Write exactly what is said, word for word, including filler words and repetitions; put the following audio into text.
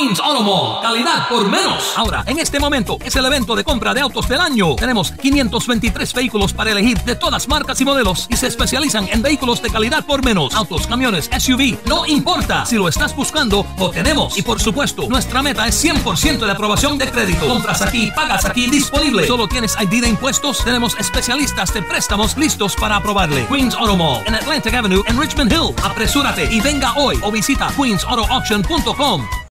Queens Auto Mall, calidad por menos. Ahora, en este momento, es el evento de compra de autos del año. Tenemos quinientos veintitrés vehículos para elegir de todas marcas y modelos y se especializan en vehículos de calidad por menos. Autos, camiones, S U V, no importa. Si lo estás buscando, lo tenemos. Y por supuesto, nuestra meta es cien por ciento de aprobación de crédito. Compras aquí, pagas aquí, disponible. Solo tienes I D de impuestos. Tenemos especialistas de préstamos listos para aprobarle. Queens Auto Mall en Atlantic Avenue en Richmond Hill. Apresúrate y venga hoy o visita queens auto auction punto com.